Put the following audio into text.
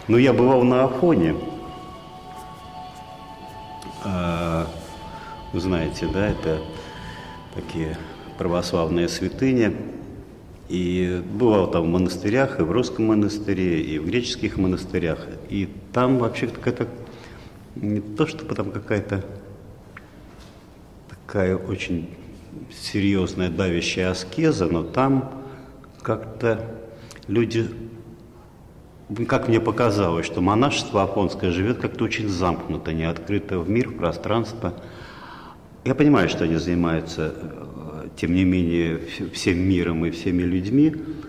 Ну, я бывал на Афоне. Вы знаете, да, это такие православные святыни. И бывал там в монастырях, и в русском монастыре, и в греческих монастырях. И там вообще какая-то, не то чтобы там какая-то такая очень серьезная давящая аскеза, но там как-то люди, как мне показалось, что монашество афонское живет как-то очень замкнуто, не открыто в мир, в пространство. Я понимаю, что они занимаются, тем не менее, всем миром и всеми людьми,